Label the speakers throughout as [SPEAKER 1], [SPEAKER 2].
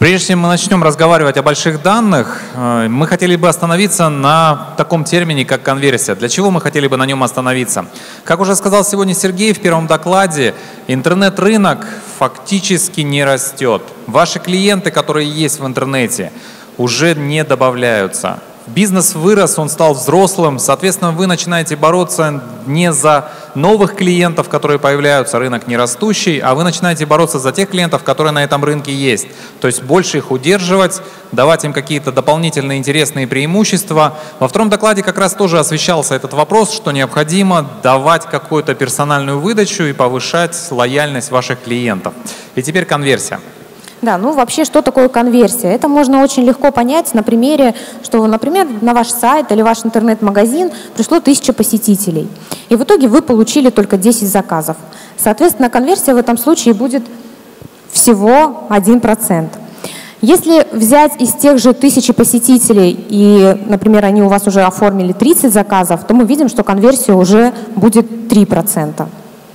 [SPEAKER 1] Прежде чем мы начнем разговаривать о больших данных, мы хотели бы остановиться на таком термине, как конверсия. Для чего мы хотели бы на нем остановиться? Как уже сказал сегодня Сергей в первом докладе, интернет-рынок фактически не растет. Ваши клиенты, которые есть в интернете, уже не добавляются. Бизнес вырос, он стал взрослым, соответственно, вы начинаете бороться не за новых клиентов, которые появляются, рынок не растущий, а вы начинаете бороться за тех клиентов, которые на этом рынке есть. То есть больше их удерживать, давать им какие-то дополнительные интересные преимущества. Во втором докладе как раз тоже освещался этот вопрос, что необходимо давать какую-то персональную выдачу и повышать лояльность ваших клиентов. И теперь конверсия.
[SPEAKER 2] Да, ну вообще, что такое конверсия? Это можно очень легко понять на примере, что, например, на ваш сайт или ваш интернет-магазин пришло 1000 посетителей, и в итоге вы получили только 10 заказов. Соответственно, конверсия в этом случае будет всего 1%. Если взять из тех же 1000 посетителей, и, например, они у вас уже оформили 30 заказов, то мы видим, что конверсия уже будет 3%.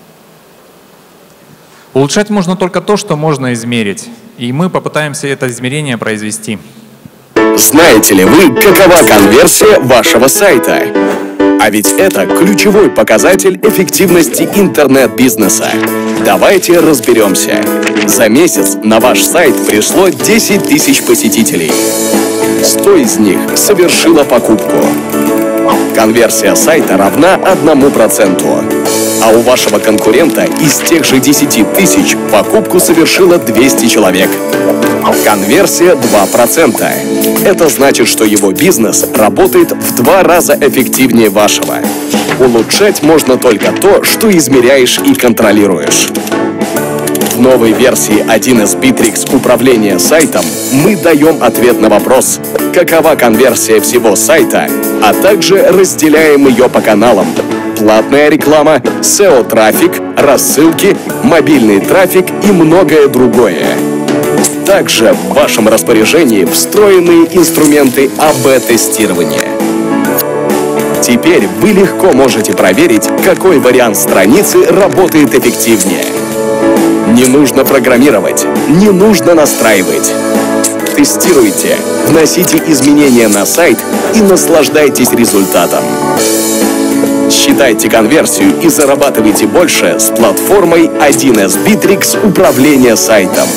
[SPEAKER 1] Улучшать можно только то, что можно измерить. И мы попытаемся это измерение произвести.
[SPEAKER 3] Знаете ли вы, какова конверсия вашего сайта? А ведь это ключевой показатель эффективности интернет-бизнеса. Давайте разберемся. За месяц на ваш сайт пришло 10 000 посетителей. 100 из них совершило покупку. Конверсия сайта равна 1%. А у вашего конкурента из тех же 10 000 покупку совершило 200 человек. Конверсия 2%. Это значит, что его бизнес работает в 2 раза эффективнее вашего. Улучшать можно только то, что измеряешь и контролируешь. В новой версии 1С Bittrex управления сайтом мы даем ответ на вопрос, какова конверсия всего сайта, а также разделяем ее по каналам: платная реклама, SEO-трафик, рассылки, мобильный трафик и многое другое. Также в вашем распоряжении встроенные инструменты АБ-тестирования. Теперь вы легко можете проверить, какой вариант страницы работает эффективнее. Не нужно программировать, не нужно настраивать. Тестируйте, вносите изменения на сайт и наслаждайтесь результатом. Считайте конверсию и зарабатывайте больше с платформой 1С Bittrex управления сайтом.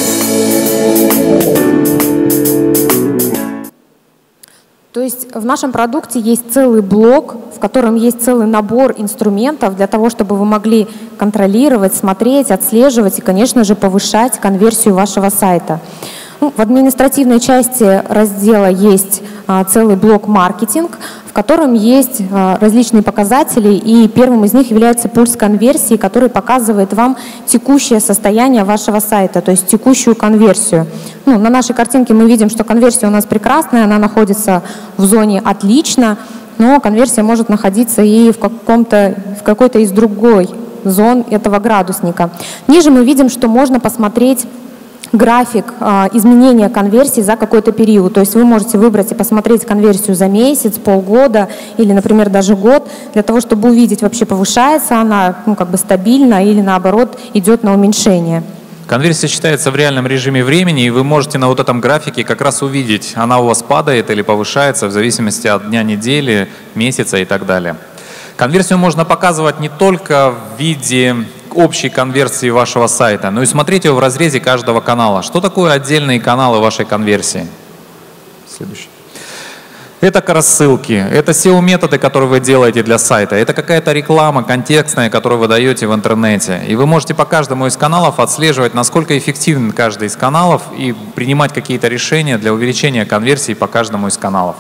[SPEAKER 2] То есть в нашем продукте есть целый блок, в котором есть целый набор инструментов для того, чтобы вы могли контролировать, смотреть, отслеживать и, конечно же, повышать конверсию вашего сайта. В административной части раздела есть целый блок «Маркетинг», в котором есть различные показатели, и первым из них является пульс конверсии, который показывает вам текущее состояние вашего сайта, то есть текущую конверсию. На нашей картинке мы видим, что конверсия у нас прекрасная, она находится в зоне «Отлично», но конверсия может находиться и в какой-то из другой зон этого градусника. Ниже мы видим, что можно посмотреть график изменения конверсии за какой-то период. То есть вы можете выбрать и посмотреть конверсию за месяц, полгода или, например, даже год, для того, чтобы увидеть, вообще повышается она стабильно или, наоборот, идет на уменьшение.
[SPEAKER 1] Конверсия считается в реальном режиме времени, и вы можете на вот этом графике как раз увидеть, она у вас падает или повышается в зависимости от дня недели, месяца и так далее. Конверсию можно показывать не только в виде общей конверсии вашего сайта, но и смотреть ее в разрезе каждого канала. Что такое отдельные каналы вашей конверсии? Следующий. Это рассылки, это SEO-методы, которые вы делаете для сайта, это какая-то реклама контекстная, которую вы даете в интернете. И вы можете по каждому из каналов отслеживать, насколько эффективен каждый из каналов, и принимать какие-то решения для увеличения конверсии по каждому из каналов.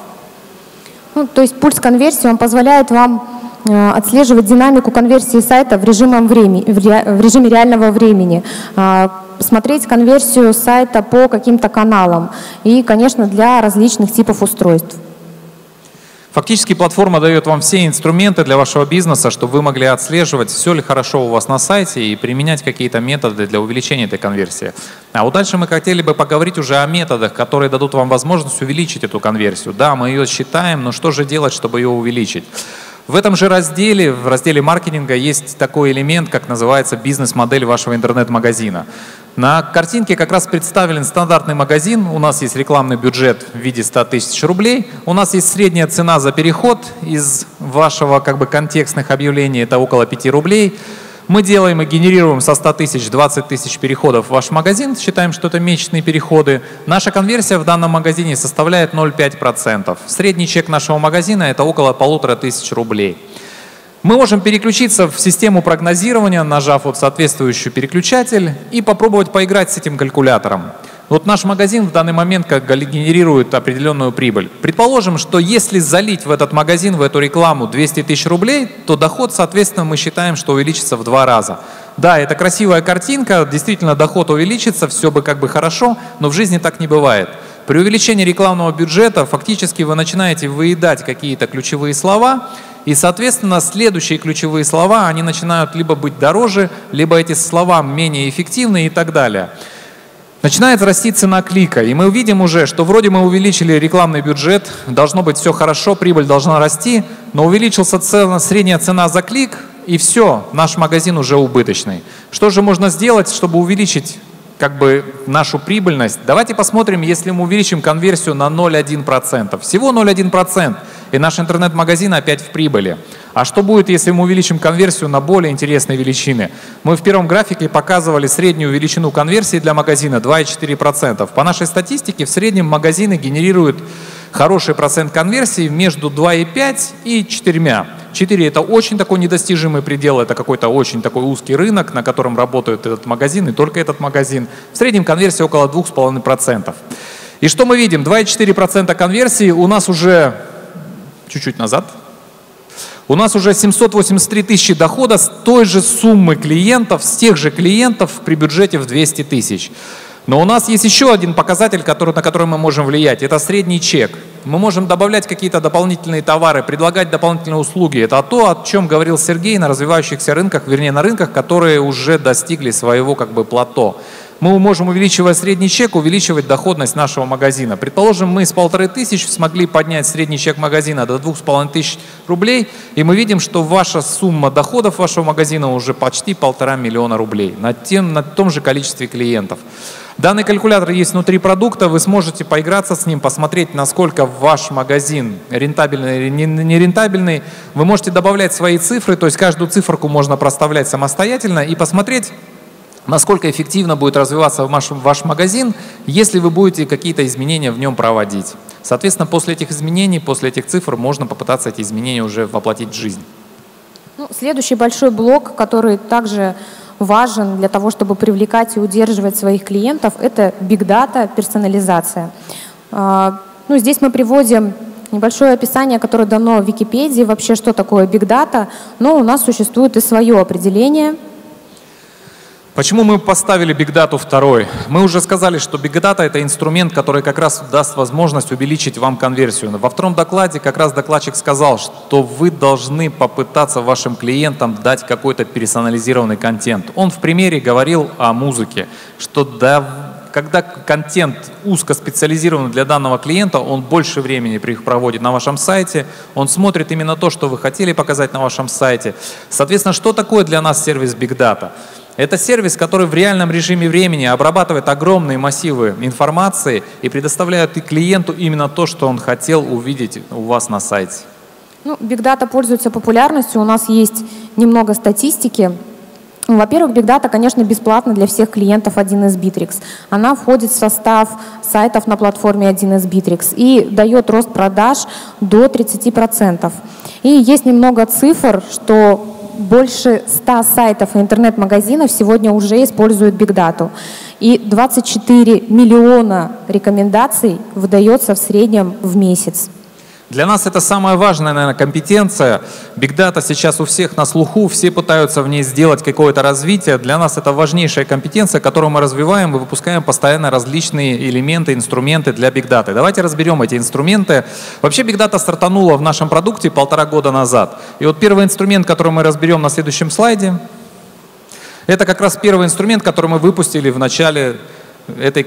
[SPEAKER 2] То есть пульс конверсии, он позволяет вам отслеживать динамику конверсии сайта в режиме реального времени, смотреть конверсию сайта по каким-то каналам и, конечно, для различных типов устройств.
[SPEAKER 1] Фактически платформа дает вам все инструменты для вашего бизнеса, чтобы вы могли отслеживать, все ли хорошо у вас на сайте, и применять какие-то методы для увеличения этой конверсии. А вот дальше мы хотели бы поговорить уже о методах, которые дадут вам возможность увеличить эту конверсию. Да, мы ее считаем, но что же делать, чтобы ее увеличить? В этом же разделе, в разделе маркетинга, есть такой элемент, как называется бизнес-модель вашего интернет-магазина. На картинке как раз представлен стандартный магазин. У нас есть рекламный бюджет в виде 100 тысяч рублей. У нас есть средняя цена за переход из вашего контекстных объявлений, это около 5 рублей. Мы делаем и генерируем со 100 тысяч 20 тысяч переходов в ваш магазин. Считаем, что это месячные переходы. Наша конверсия в данном магазине составляет 0,5%. Средний чек нашего магазина это около 1500 рублей. Мы можем переключиться в систему прогнозирования, нажав соответствующий переключатель и попробовать поиграть с этим калькулятором. Вот наш магазин в данный момент генерирует определенную прибыль. Предположим, что если залить в этот магазин, в эту рекламу 200 тысяч рублей, то доход, соответственно, мы считаем, что увеличится в 2 раза. Да, это красивая картинка, действительно доход увеличится, все бы хорошо, но в жизни так не бывает. При увеличении рекламного бюджета фактически вы начинаете выедать какие-то ключевые слова, и, соответственно, следующие ключевые слова, они начинают либо быть дороже, либо эти слова менее эффективны и так далее. Начинает расти цена клика, и мы увидим уже, что вроде мы увеличили рекламный бюджет, должно быть все хорошо, прибыль должна расти, но увеличился средняя цена за клик, и все, наш магазин уже убыточный. Что же можно сделать, чтобы увеличить нашу прибыльность? Давайте посмотрим, если мы увеличим конверсию на 0,1%. Всего 0,1%, и наш интернет-магазин опять в прибыли. А что будет, если мы увеличим конверсию на более интересные величины? Мы в первом графике показывали среднюю величину конверсии для магазина 2,4%. По нашей статистике в среднем магазины генерируют хороший процент конверсии между 2,5 и 4. 4 – это очень такой недостижимый предел, это какой-то очень такой узкий рынок, на котором работает этот магазин и только этот магазин. В среднем конверсия около 2,5%. И что мы видим? 2,4% конверсии у нас уже чуть-чуть назад. У нас уже 783 тысячи дохода с той же суммы клиентов, с тех же клиентов при бюджете в 200 тысяч. Но у нас есть еще один показатель, на который мы можем влиять. Это средний чек. Мы можем добавлять какие-то дополнительные товары, предлагать дополнительные услуги. Это то, о чем говорил Сергей на развивающихся рынках, вернее на рынках, которые уже достигли своего плато. Мы можем, увеличивая средний чек, увеличивать доходность нашего магазина. Предположим, мы с 1500 смогли поднять средний чек магазина до 2500 рублей, и мы видим, что ваша сумма доходов вашего магазина уже почти 1,5 миллиона рублей на том же количестве клиентов. Данный калькулятор есть внутри продукта, вы сможете поиграться с ним, посмотреть, насколько ваш магазин рентабельный или нерентабельный. Вы можете добавлять свои цифры, то есть каждую циферку можно проставлять самостоятельно и посмотреть, насколько эффективно будет развиваться ваш магазин, если вы будете какие-то изменения в нем проводить. Соответственно, после этих изменений, после этих цифр можно попытаться эти изменения уже воплотить в жизнь.
[SPEAKER 2] Следующий большой блок, который также важен для того, чтобы привлекать и удерживать своих клиентов, это Big Data, персонализация. Здесь мы приводим небольшое описание, которое дано в Википедии, вообще, что такое Big Data, но у нас существует и свое определение.
[SPEAKER 1] Почему мы поставили Big Data второй? Мы уже сказали, что Big Data – это инструмент, который как раз даст возможность увеличить вам конверсию. Во втором докладе как раз докладчик сказал, что вы должны попытаться вашим клиентам дать какой-то персонализированный контент. Он в примере говорил о музыке, что когда контент узкоспециализирован для данного клиента, он больше времени проводит на вашем сайте, он смотрит именно то, что вы хотели показать на вашем сайте. Соответственно, что такое для нас сервис Big Data? Это сервис, который в реальном режиме времени обрабатывает огромные массивы информации и предоставляет и клиенту именно то, что он хотел увидеть у вас на сайте.
[SPEAKER 2] Big Data пользуется популярностью, у нас есть немного статистики. Во-первых, Big Data, конечно, бесплатна для всех клиентов 1С Bittrex. Она входит в состав сайтов на платформе 1С Bittrex и дает рост продаж до 30%. И есть немного цифр, что больше 100 сайтов и интернет-магазинов сегодня уже используют Big Data. И 24 миллиона рекомендаций выдается в среднем в месяц.
[SPEAKER 1] Для нас это самая важная, наверное, компетенция. Big Data сейчас у всех на слуху, все пытаются в ней сделать какое-то развитие. Для нас это важнейшая компетенция, которую мы развиваем и выпускаем постоянно различные элементы, инструменты для Big Data. Давайте разберем эти инструменты. Вообще Big Data стартанула в нашем продукте 1,5 года назад. И вот первый инструмент, который мы разберем на следующем слайде, это как раз первый инструмент, который мы выпустили в начале этой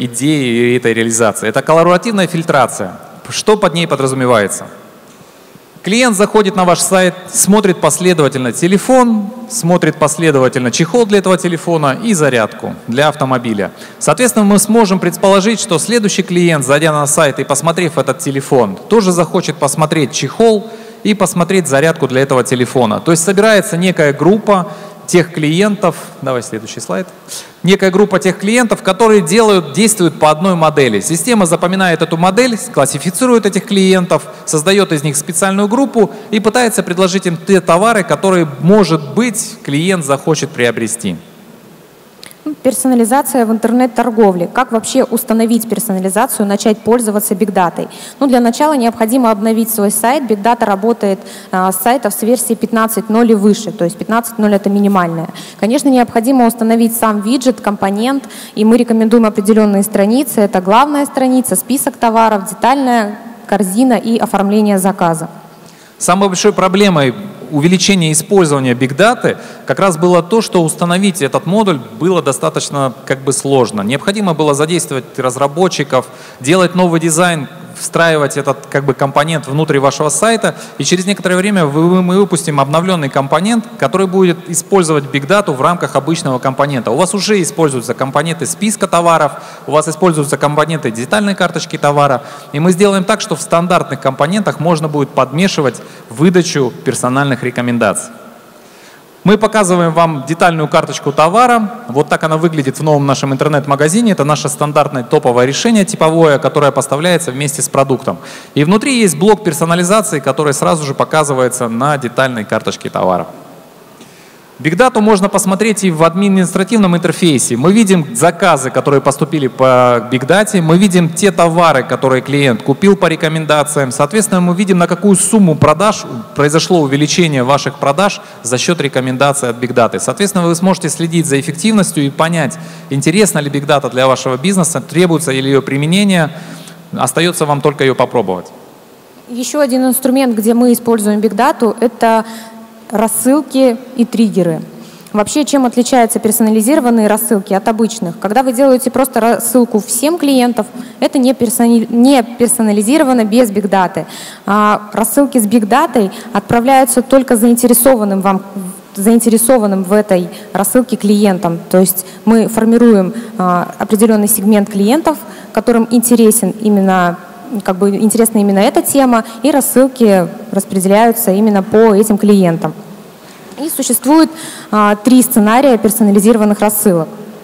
[SPEAKER 1] идеи и этой реализации. Это коллаборативная фильтрация. Что под ней подразумевается? Клиент заходит на ваш сайт, смотрит последовательно телефон, смотрит последовательно чехол для этого телефона и зарядку для автомобиля. Соответственно, мы сможем предположить, что следующий клиент, зайдя на сайт и посмотрев этот телефон, тоже захочет посмотреть чехол и посмотреть зарядку для этого телефона. То есть собирается некая группа тех клиентов, давай следующий слайд, некая группа тех клиентов, которые действуют по одной модели. Система запоминает эту модель, классифицирует этих клиентов, создает из них специальную группу и пытается предложить им те товары, которые, может быть, клиент захочет приобрести.
[SPEAKER 2] Персонализация в интернет-торговле. Как вообще установить персонализацию, начать пользоваться бигдатой? Для начала необходимо обновить свой сайт. Бигдата работает с сайтов с версии 15.0 и выше, то есть 15.0 это минимальная. Конечно, необходимо установить сам виджет, компонент, и мы рекомендуем определенные страницы. Это главная страница, список товаров, детальная корзина и оформление заказа.
[SPEAKER 1] Самой большой проблемой увеличения использования бигдаты как раз было то, что установить этот модуль было достаточно сложно. Необходимо было задействовать разработчиков, делать новый дизайн, встраивать этот компонент внутрь вашего сайта, и через некоторое время мы выпустим обновленный компонент, который будет использовать бигдату в рамках обычного компонента. У вас уже используются компоненты списка товаров, у вас используются компоненты детальной карточки товара, и мы сделаем так, что в стандартных компонентах можно будет подмешивать выдачу персональных рекомендаций. Мы показываем вам детальную карточку товара. Вот так она выглядит в новом нашем интернет-магазине. Это наше стандартное топовое решение типовое, которое поставляется вместе с продуктом. И внутри есть блок персонализации, который сразу же показывается на детальной карточке товара. Бигдату можно посмотреть и в административном интерфейсе. Мы видим заказы, которые поступили по бигдате, мы видим те товары, которые клиент купил по рекомендациям. Соответственно, мы видим, на какую сумму продаж произошло увеличение ваших продаж за счет рекомендаций от бигдаты. Соответственно, вы сможете следить за эффективностью и понять, интересна ли бигдата для вашего бизнеса, требуется ли ее применение. Остается вам только ее попробовать.
[SPEAKER 2] Еще один инструмент, где мы используем бигдату, это рассылки и триггеры. Вообще, чем отличаются персонализированные рассылки от обычных? Когда вы делаете просто рассылку всем клиентам, это не персонализировано без бигдаты. Рассылки с бигдатой отправляются только заинтересованным в этой рассылке клиентам. То есть мы формируем определенный сегмент клиентов, которым интересна именно эта тема, и рассылки распределяются именно по этим клиентам. И существует 3 сценария персонализированных рассылок.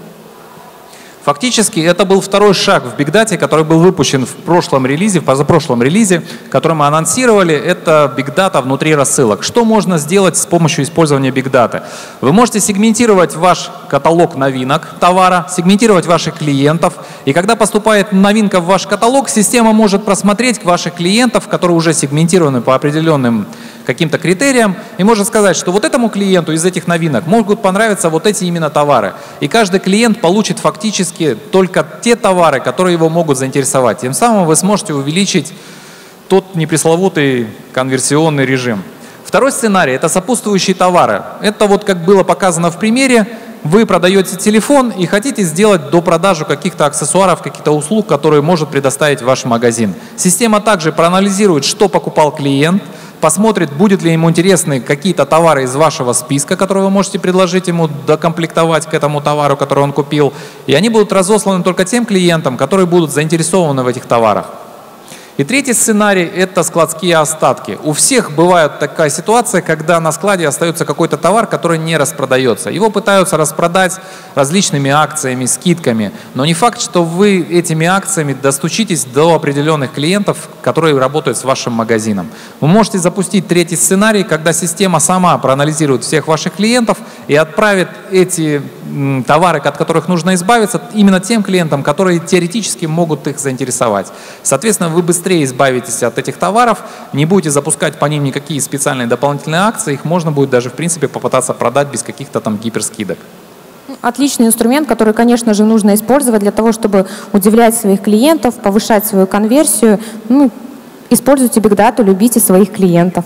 [SPEAKER 1] Фактически это был второй шаг в бигдате, который был выпущен в прошлом релизе, в позапрошлом релизе, который мы анонсировали. Это бигдата внутри рассылок. Что можно сделать с помощью использования бигдаты? Вы можете сегментировать ваш каталог новинок товара, сегментировать ваших клиентов. И когда поступает новинка в ваш каталог, система может просмотреть ваших клиентов, которые уже сегментированы по определенным каким-то критериям, и может сказать, что вот этому клиенту из этих новинок могут понравиться вот эти именно товары. И каждый клиент получит фактически только те товары, которые его могут заинтересовать. Тем самым вы сможете увеличить тот непресловутый конверсионный режим. Второй сценарий – это сопутствующие товары. Это вот как было показано в примере. Вы продаете телефон и хотите сделать допродажу каких-то аксессуаров, каких-то услуг, которые может предоставить ваш магазин. Система также проанализирует, что покупал клиент, посмотрит, будет ли ему интересны какие-то товары из вашего списка, которые вы можете предложить ему докомплектовать к этому товару, который он купил. И они будут разосланы только тем клиентам, которые будут заинтересованы в этих товарах. И третий сценарий – это складские остатки. У всех бывает такая ситуация, когда на складе остается какой-то товар, который не распродается. Его пытаются распродать различными акциями, скидками. Но не факт, что вы этими акциями достучитесь до определенных клиентов, которые работают с вашим магазином. Вы можете запустить третий сценарий, когда система сама проанализирует всех ваших клиентов и отправит эти товары, от которых нужно избавиться, именно тем клиентам, которые теоретически могут их заинтересовать. Соответственно, вы быстрее избавитесь от этих товаров, не будете запускать по ним никакие специальные дополнительные акции, их можно будет даже, в принципе, попытаться продать без каких-то там гиперскидок.
[SPEAKER 2] Отличный инструмент, который, конечно же, нужно использовать для того, чтобы удивлять своих клиентов, повышать свою конверсию. Используйте бигдату, любите своих клиентов.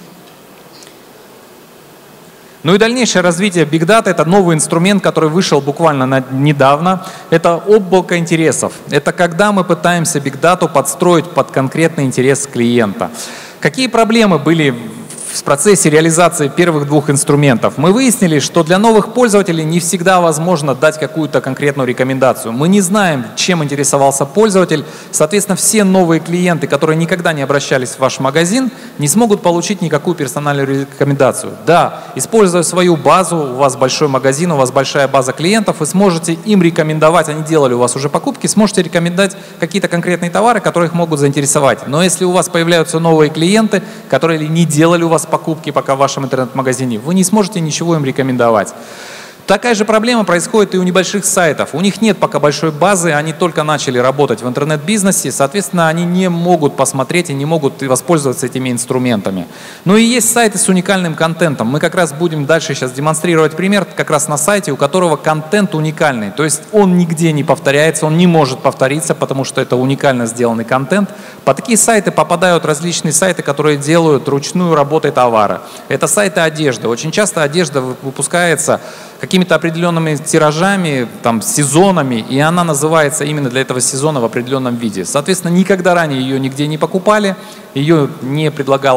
[SPEAKER 1] Ну и дальнейшее развитие Big Data – это новый инструмент, который вышел буквально недавно. Это облако интересов. Это когда мы пытаемся Big Data подстроить под конкретный интерес клиента. Какие проблемы были в процессе реализации первых двух инструментов? Мы выяснили, что для новых пользователей не всегда возможно дать какую-то конкретную рекомендацию. Мы не знаем, чем интересовался пользователь. Соответственно, все новые клиенты, которые никогда не обращались в ваш магазин, не смогут получить никакую персональную рекомендацию. Да, используя свою базу, у вас большой магазин, у вас большая база клиентов, вы сможете им рекомендовать, они делали у вас уже покупки, сможете рекомендовать какие-то конкретные товары, которые их могут заинтересовать. Но если у вас появляются новые клиенты, которые не делали у вас покупки пока в вашем интернет-магазине, вы не сможете ничего им рекомендовать. Такая же проблема происходит и у небольших сайтов. У них нет пока большой базы, они только начали работать в интернет-бизнесе, соответственно, они не могут посмотреть и не могут воспользоваться этими инструментами. Но и есть сайты с уникальным контентом. Мы как раз будем дальше сейчас демонстрировать пример как раз на сайте, у которого контент уникальный. То есть он нигде не повторяется, он не может повториться, потому что это уникально сделанный контент. По такие сайты попадают различные сайты, которые делают ручную работу товара. Это сайты одежды. Очень часто одежда выпускается какими-то определенными тиражами, там, сезонами, и она называется именно для этого сезона в определенном виде. Соответственно, никогда ранее ее нигде не покупали, ее не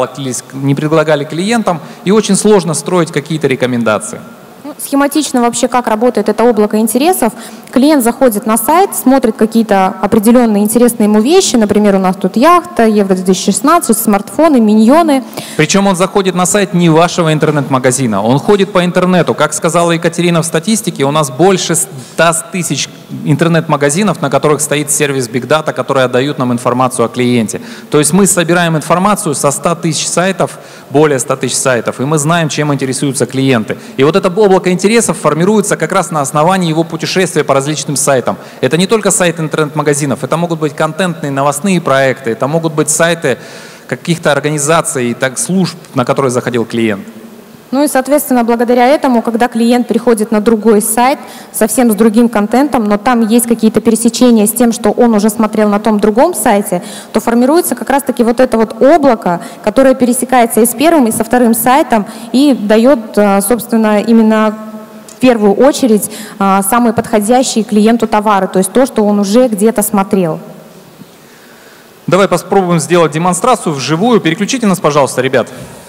[SPEAKER 1] предлагали клиентам, и очень сложно строить какие-то рекомендации.
[SPEAKER 2] Схематично вообще, как работает это облако интересов. Клиент заходит на сайт, смотрит какие-то определенные интересные ему вещи. Например, у нас тут яхта, Евро-2016, смартфоны, миньоны.
[SPEAKER 1] Причем он заходит на сайт не вашего интернет-магазина, он ходит по интернету. Как сказала Екатерина в статистике, у нас больше 100 тысяч интернет-магазинов, на которых стоит сервис Big Data, которые отдают нам информацию о клиенте. То есть мы собираем информацию со 100 тысяч сайтов, более 100 тысяч сайтов, и мы знаем, чем интересуются клиенты. И вот это облако интересов формируется как раз на основании его путешествия по различным сайтам. Это не только сайты интернет-магазинов, это могут быть контентные новостные проекты, это могут быть сайты каких-то организаций, служб, на которые заходил клиент.
[SPEAKER 2] Ну и, соответственно, благодаря этому, когда клиент переходит на другой сайт, совсем с другим контентом, но там есть какие-то пересечения с тем, что он уже смотрел на том другом сайте, то формируется как раз-таки вот это вот облако, которое пересекается и с первым, и со вторым сайтом, и дает, собственно, именно в первую очередь самые подходящие клиенту товары, то есть то, что он уже где-то смотрел.
[SPEAKER 1] Давай попробуем сделать демонстрацию вживую. Переключите нас, пожалуйста, ребят.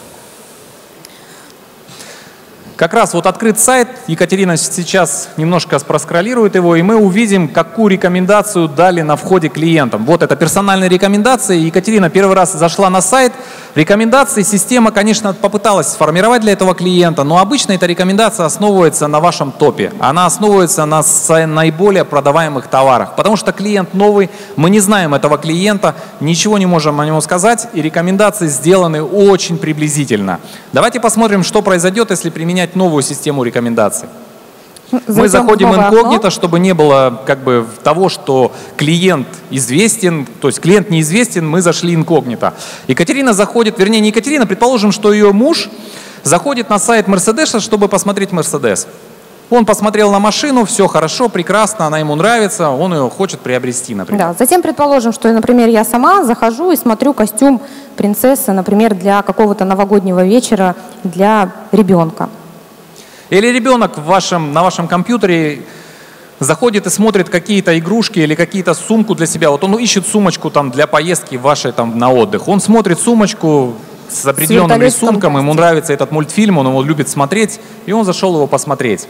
[SPEAKER 1] Как раз вот открыт сайт, Екатерина сейчас немножко проскроллирует его, и мы увидим, какую рекомендацию дали на входе клиентам. Вот это персональные рекомендации. Екатерина первый раз зашла на сайт. Рекомендации система, конечно, попыталась сформировать для этого клиента, но обычно эта рекомендация основывается на вашем топе. Она основывается на наиболее продаваемых товарах, потому что клиент новый, мы не знаем этого клиента, ничего не можем о нем сказать, и рекомендации сделаны очень приблизительно. Давайте посмотрим, что произойдет, если применять новую систему рекомендаций. Мы заходим инкогнито, чтобы не было того, что клиент известен, то есть клиент неизвестен, мы зашли инкогнито. Екатерина заходит, вернее не Екатерина, предположим, что ее муж заходит на сайт Мерседеса, чтобы посмотреть Мерседес. Он посмотрел на машину, все хорошо, прекрасно, она ему нравится, он ее хочет приобрести, например.
[SPEAKER 2] Да, затем предположим, что, например, я сама захожу и смотрю костюм принцессы, например, для какого-то новогоднего вечера для ребенка.
[SPEAKER 1] Или ребенок на вашем компьютере заходит и смотрит какие-то игрушки или какие-то сумку для себя. Вот он ищет сумочку для поездки вашей на отдых. Он смотрит сумочку с определенным рисунком, ему нравится этот мультфильм, он его любит смотреть, и он зашел его посмотреть.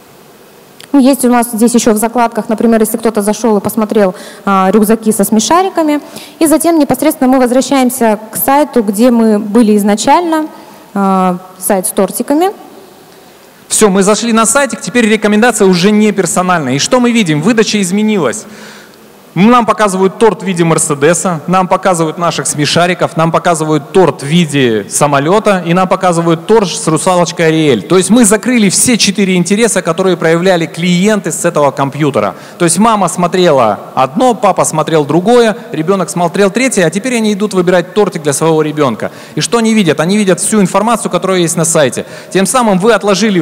[SPEAKER 2] Есть у нас здесь еще в закладках, например, если кто-то зашел и посмотрел рюкзаки со смешариками. И затем непосредственно мы возвращаемся к сайту, где мы были изначально, сайт с тортиками.
[SPEAKER 1] Все, мы зашли на сайтик, теперь рекомендация уже не персональная. И что мы видим? Выдача изменилась. Нам показывают торт в виде Мерседеса, нам показывают наших смешариков, нам показывают торт в виде самолета и нам показывают торт с русалочкой Ариэль. То есть мы закрыли все 4 интереса, которые проявляли клиенты с этого компьютера. То есть мама смотрела одно, папа смотрел другое, ребенок смотрел третье, а теперь они идут выбирать тортик для своего ребенка. И что они видят? Они видят всю информацию, которая есть на сайте. Тем самым вы отложили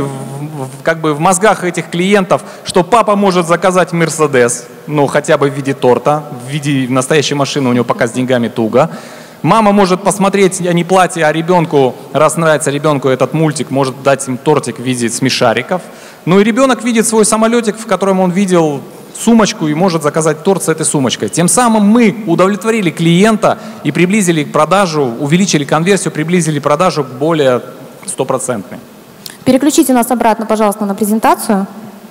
[SPEAKER 1] в мозгах этих клиентов, что папа может заказать Мерседес, хотя бы в виде торта, в виде настоящей машины у него пока с деньгами туго. Мама может посмотреть не платье, а ребенку, раз нравится ребенку этот мультик, может дать им тортик в виде смешариков. И ребенок видит свой самолетик, в котором он видел сумочку и может заказать торт с этой сумочкой. Тем самым мы удовлетворили клиента и приблизили продажу, увеличили конверсию, приблизили продажу к более 100%.
[SPEAKER 2] Переключите нас обратно, пожалуйста, на презентацию.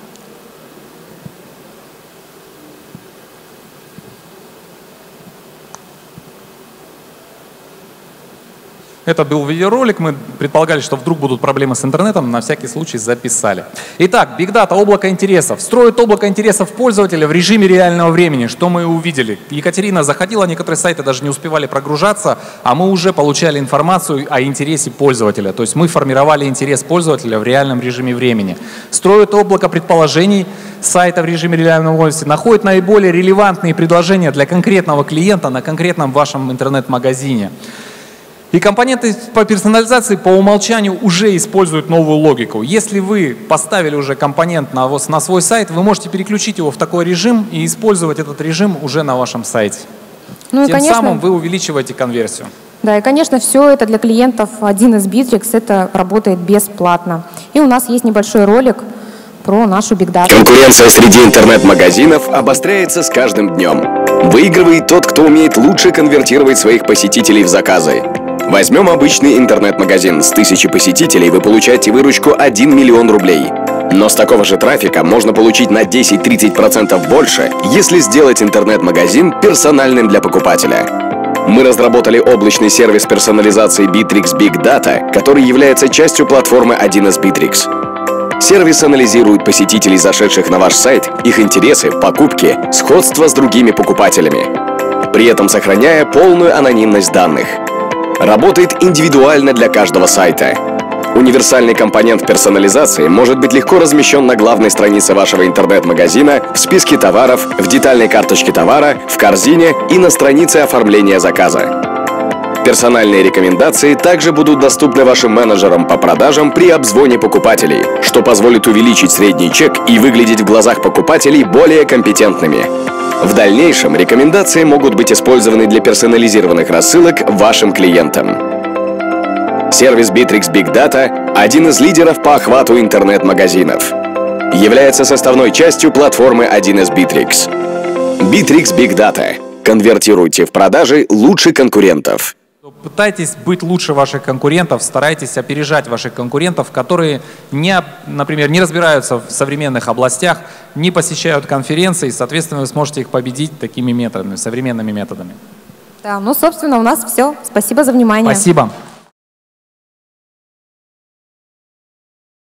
[SPEAKER 1] Это был видеоролик, мы предполагали, что вдруг будут проблемы с интернетом, на всякий случай записали. Итак, Big Data, облако интересов. Строит облако интересов пользователя в режиме реального времени. Что мы увидели? Екатерина заходила, некоторые сайты даже не успевали прогружаться, а мы уже получали информацию о интересе пользователя. То есть мы формировали интерес пользователя в реальном режиме времени. Строит облако предположений сайта в режиме реального времени, находит наиболее релевантные предложения для конкретного клиента на конкретном вашем интернет-магазине. И компоненты по персонализации по умолчанию уже используют новую логику. Если вы поставили уже компонент на свой сайт, вы можете переключить его в такой режим и использовать этот режим уже на вашем сайте.
[SPEAKER 2] Ну,
[SPEAKER 1] Тем
[SPEAKER 2] конечно,
[SPEAKER 1] самым вы увеличиваете конверсию.
[SPEAKER 2] Да, и, конечно, все это для клиентов 1С Bittrex, это работает бесплатно. И у нас есть небольшой ролик про нашу Big Data.
[SPEAKER 3] Конкуренция среди интернет-магазинов обостряется с каждым днем. Выигрывает тот, кто умеет лучше конвертировать своих посетителей в заказы. Возьмем обычный интернет-магазин. С 1000 посетителей вы получаете выручку 1 миллион рублей. Но с такого же трафика можно получить на 10-30% больше, если сделать интернет-магазин персональным для покупателя. Мы разработали облачный сервис персонализации Bittrex Big Data, который является частью платформы 1С Bittrex. Сервис анализирует посетителей, зашедших на ваш сайт, их интересы, покупки, сходство с другими покупателями, при этом сохраняя полную анонимность данных. Работает индивидуально для каждого сайта. Универсальный компонент персонализации может быть легко размещен на главной странице вашего интернет-магазина, в списке товаров, в детальной карточке товара, в корзине и на странице оформления заказа. Персональные рекомендации также будут доступны вашим менеджерам по продажам при обзвоне покупателей, что позволит увеличить средний чек и выглядеть в глазах покупателей более компетентными. В дальнейшем рекомендации могут быть использованы для персонализированных рассылок вашим клиентам. Сервис Bittrex Big Data – один из лидеров по охвату интернет-магазинов. Является составной частью платформы 1С Bittrex. Bittrex Big Data. Конвертируйте в продажи лучше конкурентов.
[SPEAKER 1] Пытайтесь быть лучше ваших конкурентов, старайтесь опережать ваших конкурентов, которые, например, не разбираются в современных областях, не посещают конференции, и, соответственно, вы сможете их победить такими методами, современными методами.
[SPEAKER 2] Да, ну, собственно, у нас все. Спасибо за внимание.
[SPEAKER 1] Спасибо.